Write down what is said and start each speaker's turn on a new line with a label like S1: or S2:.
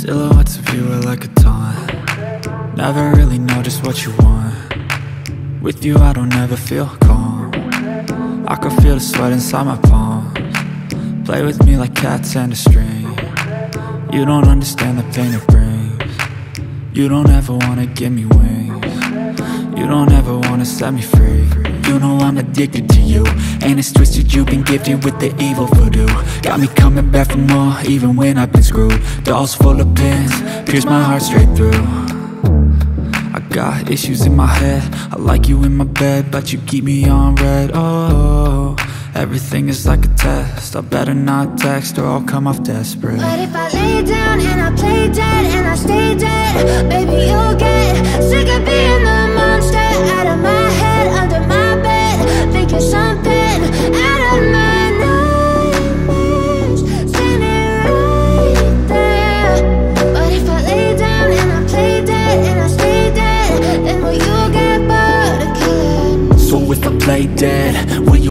S1: Silhouettes of you are like a taunt. Never really know just what you want. With you I don't ever feel calm. I can feel the sweat inside my palms. Play with me like cats and a string. You don't understand the pain it brings. You don't ever wanna give me wings. You don't ever wanna set me free. You know I'm addicted to you, and it's twisted, you've been gifted with the evil voodoo. Got me coming back for more, even when I've been screwed. Dolls full of pins, pierce my heart straight through. I got issues in my head, I like you in my bed, but you keep me on red. Oh, everything is like a test, I better not text or I'll come off desperate.
S2: But if I lay down and I play dead and I stay dead, baby you'll get sick of being the monster out of my head, under my bed, thinking something out of my nightmares, standing right there. But if I lay down and I play dead and I stay dead, then will you get bored of killing me?
S1: So if I play dead